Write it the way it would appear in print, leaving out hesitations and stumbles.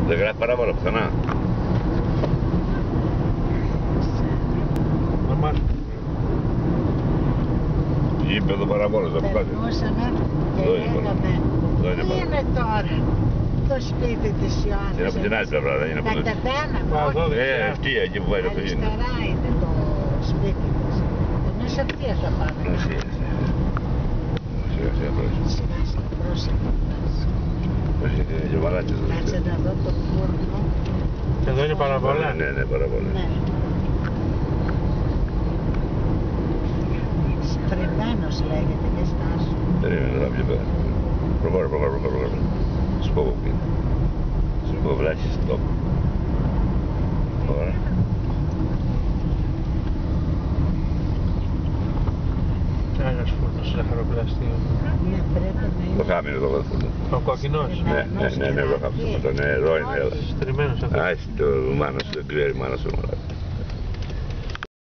Δεν γράφει παράβολα πουθενά. Είπε εδώ παραβόλα, θα πει κάτι. Περνούσαμε και λέγαμε, πού είναι τώρα το σπίτι της Ιωάννης. Είναι από την άλλη πλευρά, δεν είναι από την άλλη. Κατεβαίναμε. Αυτή εκεί που πάει το παιδί. Αριστερά είναι το σπίτι της. Εμείς ευθείας θα πάμε. Σιγά σιγά πρόσεχε. Κάτσε να δω το φούρνο. Εδώ είναι παραβόλα. Ναι, παραβόλα. Στριμμένος λέγεται και στάσου. Περίμενε να πιο πέρα. Προχώρα. Σου πω που είναι. Σου πω βράχει stop. Ωραία. Άλλος φούρνος ζαχαροπλαστείο. Ναι, πρέπει να είναι. Το χάμινο το φούρνο. Ο κόκκινος. Ναι, το χάμινο. Εδώ είναι. Στριμμένος αυτός. Άχι το μάνος, δεν ξέρει μάνος.